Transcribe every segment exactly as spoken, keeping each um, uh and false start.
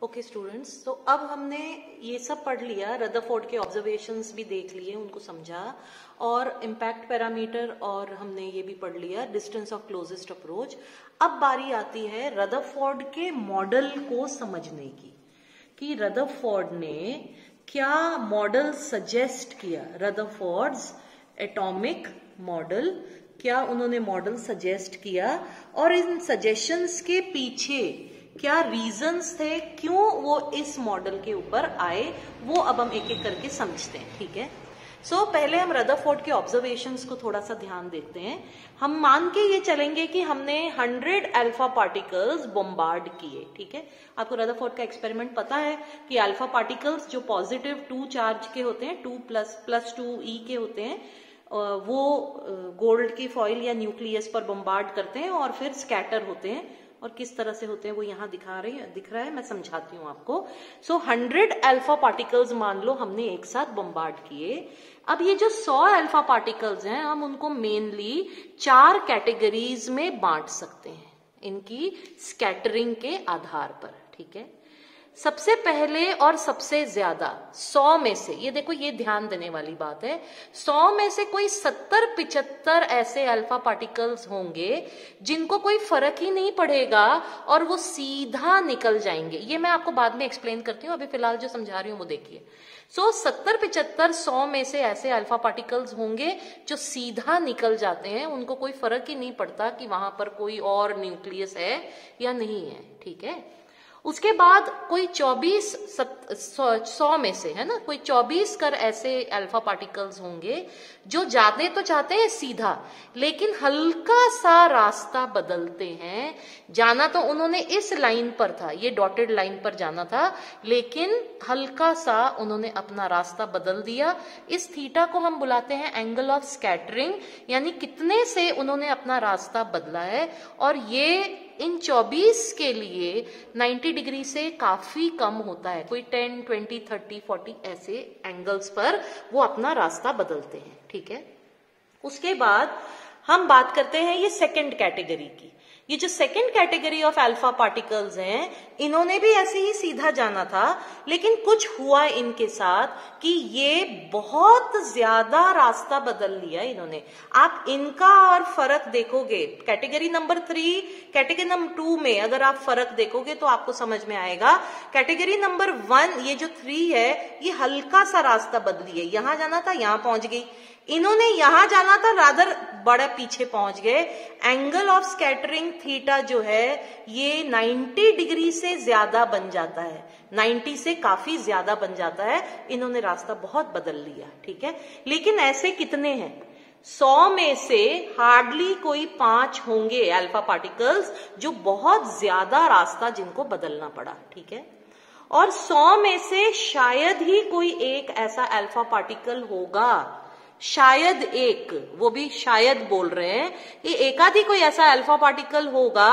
Okay students, तो अब हमने ये सब पढ़ लिया, रदरफोर्ड के ऑब्जर्वेशंस भी देख लिए, उनको समझा, और इम्पैक्ट पैरामीटर, और हमने ये भी पढ़ लिया डिस्टेंस ऑफ क्लोजेस्ट अप्रोच। अब बारी आती है रदरफोर्ड के मॉडल को समझने की कि रदरफोर्ड ने क्या मॉडल सजेस्ट किया। रदरफोर्ड्स एटॉमिक मॉडल, क्या उन्होंने मॉडल सजेस्ट किया और इन सजेशंस के पीछे क्या रीजंस थे, क्यों वो इस मॉडल के ऊपर आए, वो अब हम एक एक करके समझते हैं। ठीक है, सो so, पहले हम रदरफोर्ड के ऑब्जर्वेशंस को थोड़ा सा ध्यान देते हैं। हम मान के ये चलेंगे कि हमने हंड्रेड अल्फा पार्टिकल्स बॉम्बार्ड किए। ठीक है, आपको रदरफोर्ड का एक्सपेरिमेंट पता है कि अल्फा पार्टिकल्स जो पॉजिटिव टू चार्ज के होते हैं, two plus plus two e के होते हैं, वो गोल्ड की फॉइल या न्यूक्लियस पर बॉम्बार्ड करते हैं और फिर स्कैटर होते हैं। और किस तरह से होते हैं वो यहां दिखा रही है, दिख रहा है, मैं समझाती हूं आपको। सो हंड्रेड अल्फा पार्टिकल्स मान लो हमने एक साथ बॉम्बार्ड किए। अब ये जो सौ अल्फा पार्टिकल्स हैं, हम उनको मेनली चार कैटेगरीज में बांट सकते हैं इनकी स्कैटरिंग के आधार पर। ठीक है, सबसे पहले और सबसे ज्यादा सौ में से, ये देखो ये ध्यान देने वाली बात है, सौ में से कोई सत्तर पिचहत्तर ऐसे अल्फा पार्टिकल्स होंगे जिनको कोई फर्क ही नहीं पड़ेगा और वो सीधा निकल जाएंगे। ये मैं आपको बाद में एक्सप्लेन करती हूँ, अभी फिलहाल जो समझा रही हूँ वो देखिए। सो सत्तर पिचहत्तर सौ में से ऐसे अल्फा पार्टिकल्स होंगे जो सीधा निकल जाते हैं, उनको कोई फर्क ही नहीं पड़ता कि वहां पर कोई और न्यूक्लियस है या नहीं है। ठीक है, उसके बाद कोई चौबीस सौ में से, है ना, कोई चौबीस कर ऐसे अल्फा पार्टिकल्स होंगे जो जाते तो चाहते हैं सीधा, लेकिन हल्का सा रास्ता बदलते हैं। जाना तो उन्होंने इस लाइन पर था, ये डॉटेड लाइन पर जाना था, लेकिन हल्का सा उन्होंने अपना रास्ता बदल दिया। इस थीटा को हम बुलाते हैं एंगल ऑफ स्कैटरिंग, यानी कितने से उन्होंने अपना रास्ता बदला है। और ये इन चौबीस के लिए नब्बे डिग्री से काफी कम होता है, कोई दस, बीस, तीस, चालीस ऐसे एंगल्स पर वो अपना रास्ता बदलते हैं। ठीक है, उसके बाद हम बात करते हैं ये सेकंड कैटेगरी की। ये जो second category of alpha particles हैं, इन्होंने भी ऐसे ही सीधा जाना था, लेकिन कुछ हुआ इनके साथ कि ये बहुत ज्यादा रास्ता बदल लिया इन्होंने। आप इनका और फर्क देखोगे category number three, category number two में अगर आप फर्क देखोगे तो आपको समझ में आएगा। कैटेगरी नंबर वन, ये जो थ्री है, ये हल्का सा रास्ता बदली है, यहां जाना था यहां पहुंच गई, इन्होंने यहां जाना था रादर बड़ा पीछे पहुंच गए। एंगल ऑफ स्कैटरिंग थीटा जो है ये नब्बे डिग्री से ज्यादा बन जाता है, नब्बे से काफी ज्यादा बन जाता है, इन्होंने रास्ता बहुत बदल लिया। ठीक है, लेकिन ऐसे कितने हैं? सौ में से हार्डली कोई पांच होंगे अल्फा पार्टिकल्स जो बहुत ज्यादा रास्ता जिनको बदलना पड़ा। ठीक है, और सौ में से शायद ही कोई एक ऐसा अल्फा पार्टिकल होगा, शायद एक, वो भी शायद बोल रहे हैं, ये एकाधी कोई ऐसा अल्फा पार्टिकल होगा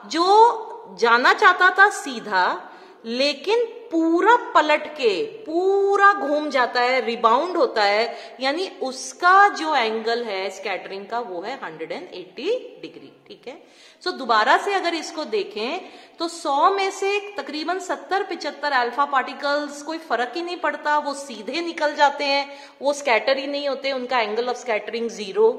जो जाना चाहता था सीधा, लेकिन पूरा पलट के पूरा घूम जाता है, रिबाउंड होता है, यानी उसका जो एंगल है स्कैटरिंग का वो है एक सौ अस्सी डिग्री। ठीक है, सो दोबारा से अगर इसको देखें तो सौ में से तकरीबन सत्तर पिचहत्तर अल्फा पार्टिकल्स कोई फर्क ही नहीं पड़ता, वो सीधे निकल जाते हैं, वो स्कैटर ही नहीं होते, उनका एंगल ऑफ स्कैटरिंग जीरो।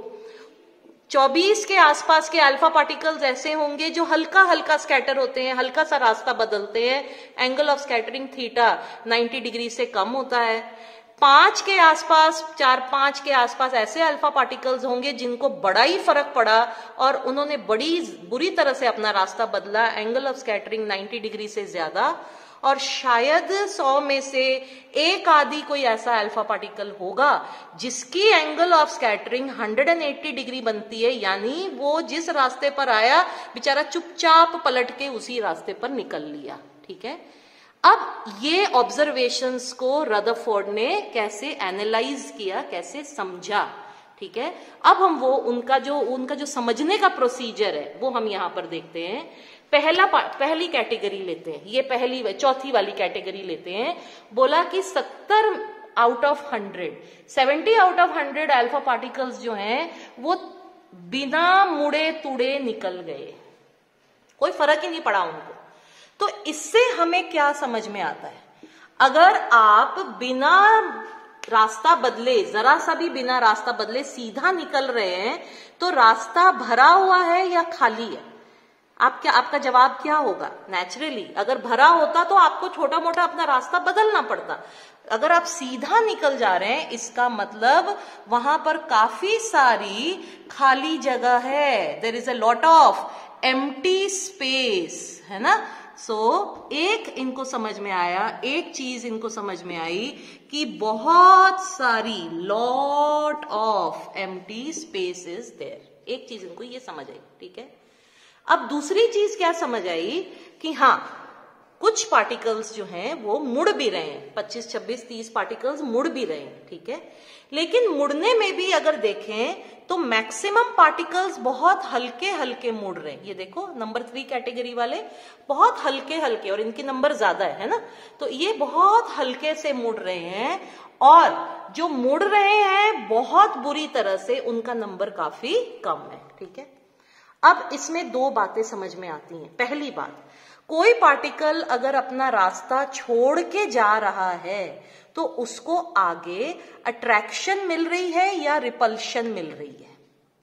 चौबीस के आसपास के अल्फा पार्टिकल्स ऐसे होंगे जो हल्का हल्का स्कैटर होते हैं, हल्का सा रास्ता बदलते हैं, एंगल ऑफ स्कैटरिंग थीटा नब्बे डिग्री से कम होता है। पांच के आसपास, चार पांच के आसपास ऐसे अल्फा पार्टिकल्स होंगे जिनको बड़ा ही फर्क पड़ा और उन्होंने बड़ी बुरी तरह से अपना रास्ता बदला, एंगल ऑफ स्कैटरिंग नब्बे डिग्री से ज्यादा। और शायद सौ में से एक आदि कोई ऐसा अल्फा पार्टिकल होगा जिसकी एंगल ऑफ स्कैटरिंग एक सौ अस्सी डिग्री बनती है, यानी वो जिस रास्ते पर आया बेचारा चुपचाप पलट के उसी रास्ते पर निकल लिया। ठीक है, अब ये ऑब्जर्वेशंस को रदरफोर्ड ने कैसे एनालाइज किया, कैसे समझा। ठीक है, अब हम वो उनका जो उनका जो समझने का प्रोसीजर है वो हम यहां पर देखते हैं। पहला पहली कैटेगरी लेते हैं, ये पहली चौथी वाली कैटेगरी लेते हैं। बोला कि सत्तर out of hundred, seventy out of hundred alpha particles जो हैं वो बिना मुड़े तुड़े निकल गए, कोई फर्क ही नहीं पड़ा उनको। तो इससे हमें क्या समझ में आता है, अगर आप बिना रास्ता बदले, जरा सा भी बिना रास्ता बदले सीधा निकल रहे हैं तो रास्ता भरा हुआ है या खाली है? आप क्या, आपका जवाब क्या होगा? नेचुरली अगर भरा होता तो आपको छोटा मोटा अपना रास्ता बदलना पड़ता। अगर आप सीधा निकल जा रहे हैं इसका मतलब वहां पर काफी सारी खाली जगह है, there is a lot of empty space, है ना। सो so, एक इनको समझ में आया, एक चीज इनको समझ में आई कि बहुत सारी lot of empty space is there. एक चीज इनको ये समझ आई, ठीक है। अब दूसरी चीज क्या समझ आई कि हाँ, कुछ पार्टिकल्स जो हैं वो मुड़ भी रहे हैं, पच्चीस, छब्बीस, तीस पार्टिकल्स मुड़ भी रहे हैं, ठीक है। लेकिन मुड़ने में भी अगर देखें तो मैक्सिमम पार्टिकल्स बहुत हल्के हल्के मुड़ रहे हैं। ये देखो नंबर थ्री कैटेगरी वाले बहुत हल्के हल्के, और इनके नंबर ज्यादा है, है ना। तो ये बहुत हल्के से मुड़ रहे हैं, और जो मुड़ रहे हैं बहुत बुरी तरह से, उनका नंबर काफी कम है, ठीक है। अब इसमें दो बातें समझ में आती हैं। पहली बात, कोई पार्टिकल अगर अपना रास्ता छोड़ के जा रहा है तो उसको आगे अट्रैक्शन मिल रही है या रिपल्शन मिल रही है?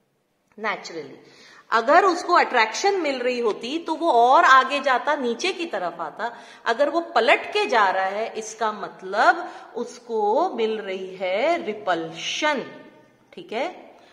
नेचुरली अगर उसको अट्रैक्शन मिल रही होती तो वो और आगे जाता, नीचे की तरफ आता। अगर वो पलट के जा रहा है इसका मतलब उसको मिल रही है रिपल्शन, ठीक है।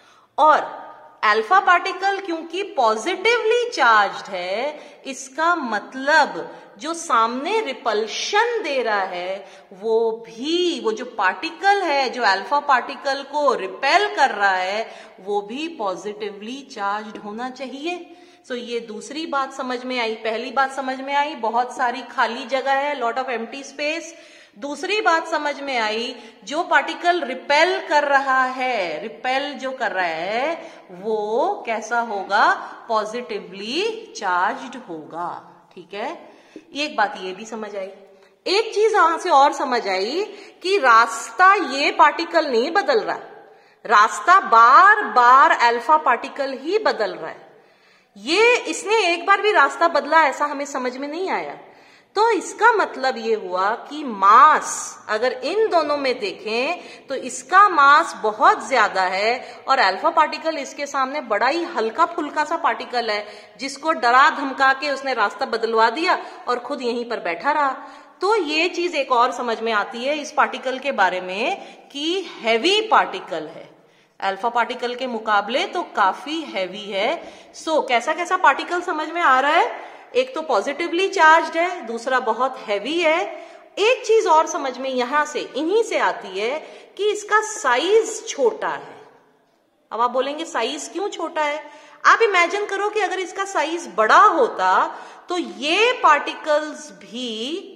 और अल्फा पार्टिकल क्योंकि पॉजिटिवली चार्ज्ड है, इसका मतलब जो सामने रिपल्शन दे रहा है वो भी, वो जो पार्टिकल है जो अल्फा पार्टिकल को रिपेल कर रहा है वो भी पॉजिटिवली चार्ज्ड होना चाहिए। सो so, ये दूसरी बात समझ में आई। पहली बात समझ में आई, बहुत सारी खाली जगह है, लॉट ऑफ एम्प्टी स्पेस। दूसरी बात समझ में आई, जो पार्टिकल रिपेल कर रहा है, रिपेल जो कर रहा है वो कैसा होगा? पॉजिटिवली चार्ज्ड होगा, ठीक है। एक बात ये भी समझ आई। एक चीज यहां से और समझ आई कि रास्ता ये पार्टिकल नहीं बदल रहा, रास्ता बार बार अल्फा पार्टिकल ही बदल रहा है। ये इसने एक बार भी रास्ता बदला ऐसा हमें समझ में नहीं आया। तो इसका मतलब ये हुआ कि मास अगर इन दोनों में देखें तो इसका मास बहुत ज्यादा है और अल्फा पार्टिकल इसके सामने बड़ा ही हल्का फुल्का सा पार्टिकल है, जिसको डरा धमका के उसने रास्ता बदलवा दिया और खुद यहीं पर बैठा रहा। तो ये चीज एक और समझ में आती है इस पार्टिकल के बारे में कि हैवी पार्टिकल है, अल्फा पार्टिकल के मुकाबले तो काफी हैवी है। सो कैसा कैसा पार्टिकल समझ में आ रहा है? एक तो पॉजिटिवली चार्ज्ड है, दूसरा बहुत हैवी है। एक चीज और समझ में यहां से, इन्हीं से आती है कि इसका साइज छोटा है। अब आप बोलेंगे साइज क्यों छोटा है? आप इमेजिन करो कि अगर इसका साइज बड़ा होता तो ये पार्टिकल्स भी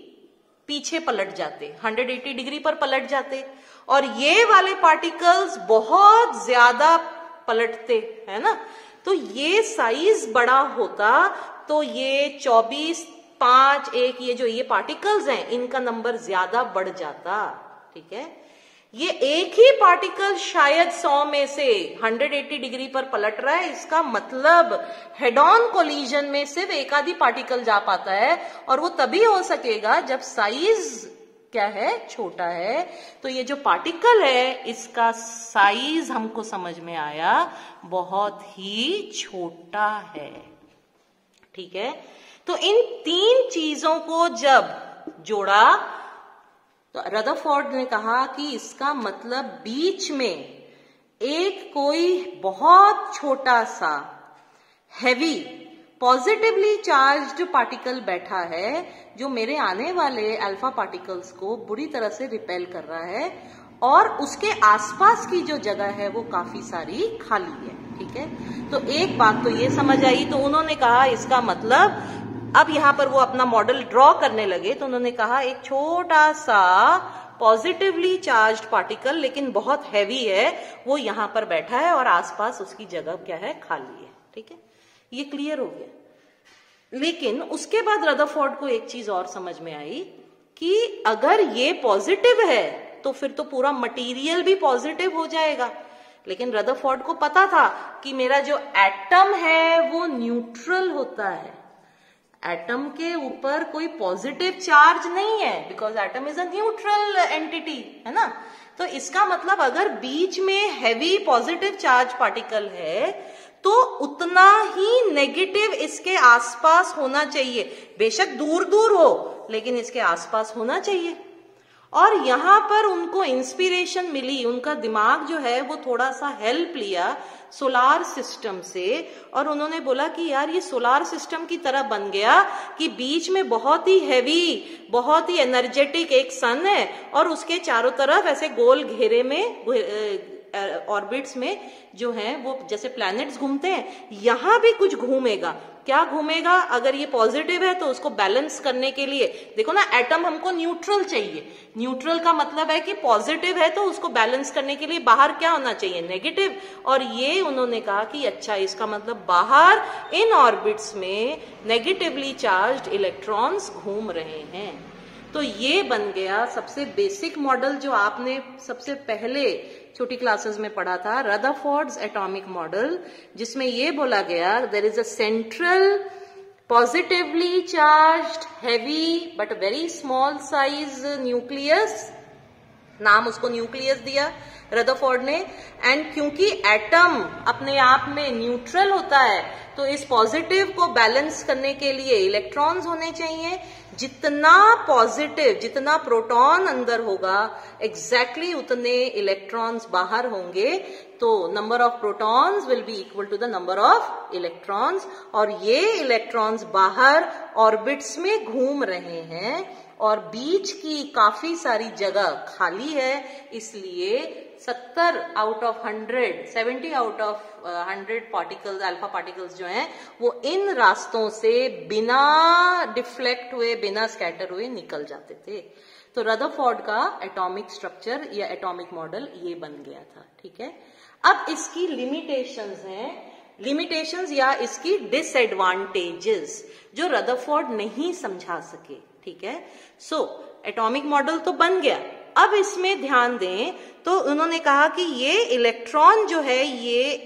पीछे पलट जाते, एक सौ अस्सी डिग्री पर पलट जाते, और ये वाले पार्टिकल्स बहुत ज्यादा पलटते, है ना। तो ये साइज बड़ा होता तो ये चौबीस, पांच, एक, ये जो ये पार्टिकल्स हैं इनका नंबर ज्यादा बढ़ जाता, ठीक है। ये एक ही पार्टिकल शायद सौ में से एक सौ अस्सी डिग्री पर पलट रहा है, इसका मतलब हेड ऑन कोलिजन में सिर्फ एक आधी पार्टिकल जा पाता है, और वो तभी हो सकेगा जब साइज क्या है? छोटा है। तो ये जो पार्टिकल है इसका साइज हमको समझ में आया बहुत ही छोटा है, ठीक है। तो इन तीन चीजों को जब जोड़ा तो रदरफोर्ड ने कहा कि इसका मतलब बीच में एक कोई बहुत छोटा सा हैवी पॉजिटिवली चार्ज्ड पार्टिकल बैठा है जो मेरे आने वाले अल्फा पार्टिकल्स को बुरी तरह से रिपेल कर रहा है, और उसके आसपास की जो जगह है वो काफी सारी खाली है, ठीक है। तो एक बात तो ये समझ आई। तो उन्होंने कहा इसका मतलब, अब यहां पर वो अपना मॉडल ड्रॉ करने लगे तो उन्होंने कहा एक छोटा सा पॉजिटिवली चार्ज्ड पार्टिकल लेकिन बहुत हैवी है वो यहां पर बैठा है और आसपास उसकी जगह क्या है? खाली है, ठीक है। ये क्लियर हो गया। लेकिन उसके बाद रदरफोर्ड को एक चीज और समझ में आई कि अगर ये पॉजिटिव है तो फिर तो पूरा मटेरियल भी पॉजिटिव हो जाएगा। लेकिन रदरफोर्ड को पता था कि मेरा जो एटम है वो न्यूट्रल होता है, एटम के ऊपर कोई पॉजिटिव चार्ज नहीं है, because atom is a neutral entity, है ना। तो इसका मतलब अगर बीच में हैवी पॉजिटिव चार्ज पार्टिकल है तो उतना ही नेगेटिव इसके आसपास होना चाहिए, बेशक दूर दूर हो लेकिन इसके आसपास होना चाहिए। और यहां पर उनको इंस्पिरेशन मिली, उनका दिमाग जो है वो थोड़ा सा हेल्प लिया सोलार सिस्टम से, और उन्होंने बोला कि यार ये सोलार सिस्टम की तरह बन गया कि बीच में बहुत ही हैवी, बहुत ही एनर्जेटिक एक सन है और उसके चारों तरफ ऐसे गोल घेरे में ऑर्बिट्स में जो हैं वो जैसे प्लैनेट्स घूमते हैं, यहां भी कुछ घूमेगा। क्या घूमेगा? अगर ये पॉजिटिव है तो उसको बैलेंस करने के लिए, देखो ना, एटम हमको न्यूट्रल चाहिए। न्यूट्रल का मतलब है कि पॉजिटिव है तो उसको बैलेंस करने के लिए बाहर क्या होना चाहिए? नेगेटिव। और ये उन्होंने कहा कि अच्छा, इसका मतलब बाहर इन ऑर्बिट्स में नेगेटिवली चार्ज्ड इलेक्ट्रॉन्स घूम रहे हैं। तो ये बन गया सबसे बेसिक मॉडल जो आपने सबसे पहले छोटी क्लासेस में पढ़ा था, रदरफोर्ड्स एटॉमिक मॉडल, जिसमें ये बोला गया there is a central positively charged heavy but very small size nucleus, नाम उसको न्यूक्लियस दिया रदरफोर्ड ने। एंड क्योंकि एटम अपने आप में न्यूट्रल होता है तो इस पॉजिटिव को बैलेंस करने के लिए इलेक्ट्रॉन्स होने चाहिए। जितना पॉजिटिव, जितना प्रोटॉन अंदर होगा एग्जैक्टली exactly उतने इलेक्ट्रॉन्स बाहर होंगे, तो number of protons will be equal to the number of electrons. और ये इलेक्ट्रॉन्स बाहर ऑर्बिट्स में घूम रहे हैं और बीच की काफी सारी जगह खाली है, इसलिए सत्तर out of hundred, seventy out of hundred particles, alpha particles जो हैं वो इन रास्तों से बिना डिफ्लेक्ट हुए, बिना स्कैटर हुए निकल जाते थे। तो रदरफोर्ड का एटॉमिक स्ट्रक्चर या एटॉमिक मॉडल ये बन गया था। ठीक है, अब इसकी लिमिटेशंस हैं, लिमिटेशंस या इसकी डिसएडवांटेजेस जो रदरफोर्ड नहीं समझा सके। ठीक है, सो एटॉमिक मॉडल तो बन गया। अब इसमें ध्यान दें तो उन्होंने कहा कि ये इलेक्ट्रॉन जो है ये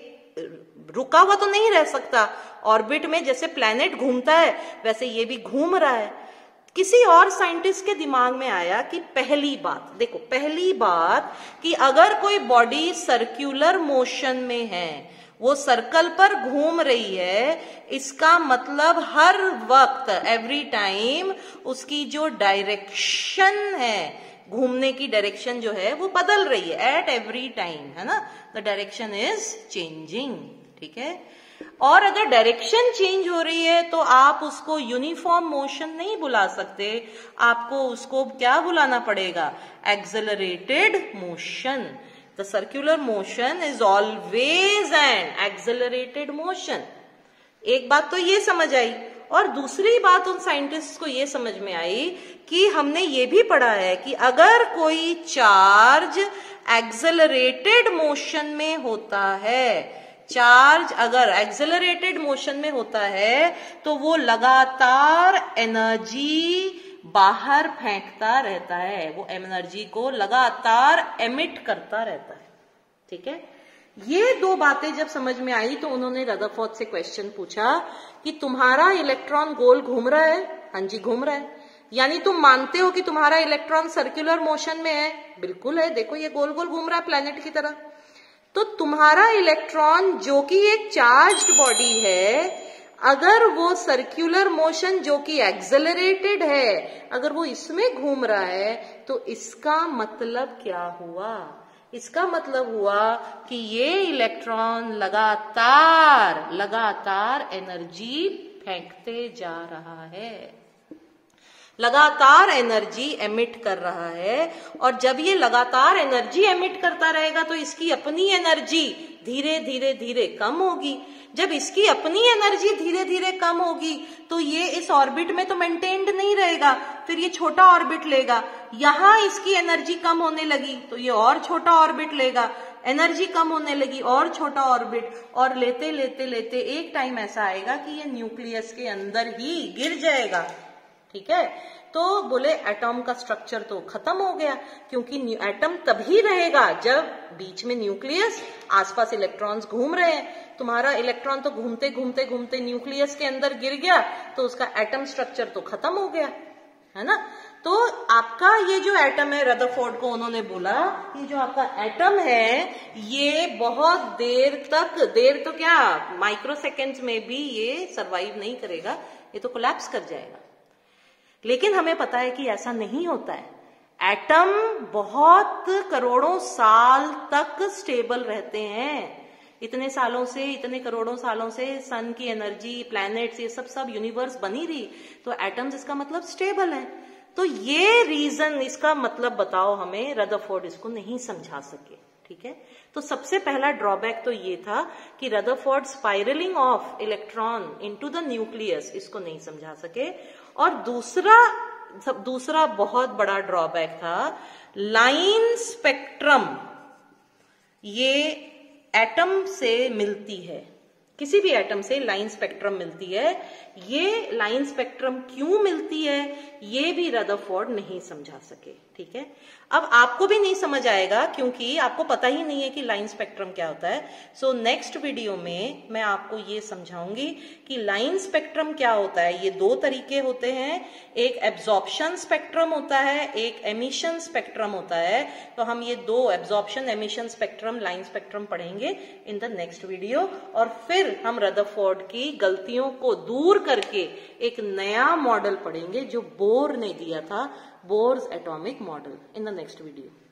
रुका हुआ तो नहीं रह सकता ऑर्बिट में, जैसे प्लैनेट घूमता है वैसे ये भी घूम रहा है। किसी और साइंटिस्ट के दिमाग में आया कि पहली बात, देखो पहली बात कि अगर कोई बॉडी सर्कुलर मोशन में है, वो सर्कल पर घूम रही है, इसका मतलब हर वक्त, एवरी टाइम, उसकी जो डायरेक्शन है, घूमने की डायरेक्शन जो है वो बदल रही है एट एवरी टाइम, है ना, द डायरेक्शन इज चेंजिंग। ठीक है, और अगर डायरेक्शन चेंज हो रही है तो आप उसको यूनिफॉर्म मोशन नहीं बुला सकते, आपको उसको क्या बुलाना पड़ेगा? Accelerated motion. The circular motion is always an accelerated motion. एक बात तो ये समझ आई, और दूसरी बात उन साइंटिस्ट को ये समझ में आई कि हमने ये भी पढ़ा है कि अगर कोई चार्ज एक्सेलरेटेड मोशन में होता है, चार्ज अगर एक्सेलरेटेड मोशन में होता है तो वो लगातार एनर्जी बाहर फेंकता रहता है, वो एनर्जी को लगातार एमिट करता रहता है। ठीक है, ये दो बातें जब समझ में आई तो उन्होंने रदरफोर्ड से क्वेश्चन पूछा कि तुम्हारा इलेक्ट्रॉन गोल घूम रहा है? हाँ जी, घूम रहा है। यानी तुम मानते हो कि तुम्हारा इलेक्ट्रॉन सर्कुलर मोशन में है? बिल्कुल है, देखो ये गोल गोल घूम रहा है प्लैनेट की तरह। तो तुम्हारा इलेक्ट्रॉन जो कि एक चार्ज्ड बॉडी है, अगर वो सर्कुलर मोशन जो कि एक्सेलरेटेड है, अगर वो इसमें घूम रहा है तो इसका मतलब क्या हुआ? इसका मतलब हुआ कि ये इलेक्ट्रॉन लगातार लगातार एनर्जी फेंकते जा रहा है, लगातार एनर्जी एमिट कर रहा है। और जब ये लगातार एनर्जी एमिट करता रहेगा तो इसकी अपनी एनर्जी धीरे धीरे धीरे कम होगी। जब इसकी अपनी एनर्जी धीरे धीरे कम होगी तो ये इस ऑर्बिट में तो मेंटेन्ड नहीं रहेगा, फिर ये छोटा ऑर्बिट लेगा। यहां इसकी एनर्जी कम होने लगी तो ये और छोटा ऑर्बिट लेगा, एनर्जी कम होने लगी और छोटा ऑर्बिट, और लेते लेते लेते एक टाइम ऐसा आएगा कि ये न्यूक्लियस के अंदर ही गिर जाएगा। ठीक है, तो बोले एटॉम का स्ट्रक्चर तो खत्म हो गया, क्योंकि एटम तभी रहेगा जब बीच में न्यूक्लियस, आसपास इलेक्ट्रॉन्स घूम रहे हैं। तुम्हारा इलेक्ट्रॉन तो घूमते घूमते घूमते न्यूक्लियस के अंदर गिर गया तो उसका एटम स्ट्रक्चर तो खत्म हो गया, है ना। तो आपका ये जो एटम है, रदरफोर्ड को उन्होंने बोला, ये जो आपका एटम है ये बहुत देर तक, देर तो क्या माइक्रो सेकेंड्स में भी ये सरवाइव नहीं करेगा, ये तो कोलैप्स कर जाएगा। लेकिन हमें पता है कि ऐसा नहीं होता है। एटम बहुत करोड़ों साल तक स्टेबल रहते हैं। इतने सालों से, इतने करोड़ों सालों से सन की एनर्जी, प्लैनेट्स, ये सब सब यूनिवर्स बनी रही, तो एटम्स इसका मतलब स्टेबल है। तो ये रीजन, इसका मतलब बताओ हमें, रदरफोर्ड इसको नहीं समझा सके। ठीक है, तो सबसे पहला ड्रॉबैक तो ये था कि Rutherford spiralling of electron into the nucleus इसको नहीं समझा सके। और दूसरा दूसरा बहुत बड़ा ड्रॉबैक था लाइन स्पेक्ट्रम, ये एटम से मिलती है, किसी भी एटम से लाइन स्पेक्ट्रम मिलती है। ये लाइन स्पेक्ट्रम क्यों मिलती है ये भी रदरफोर्ड नहीं समझा सके। ठीक है, अब आपको भी नहीं समझ आएगा क्योंकि आपको पता ही नहीं है कि लाइन स्पेक्ट्रम क्या होता है। सो नेक्स्ट वीडियो में मैं आपको ये समझाऊंगी कि लाइन स्पेक्ट्रम क्या होता है। ये दो तरीके होते हैं, एक एब्जॉर्प्शन स्पेक्ट्रम होता है, एक एमिशन स्पेक्ट्रम होता है। तो हम ये दो, absorption, emission spectrum, line spectrum पढ़ेंगे इन द नेक्स्ट वीडियो। और फिर हम रदरफोर्ड की गलतियों को दूर करके एक नया मॉडल पढ़ेंगे जो बोर ने दिया था, Bohr's atomic model, in the next video.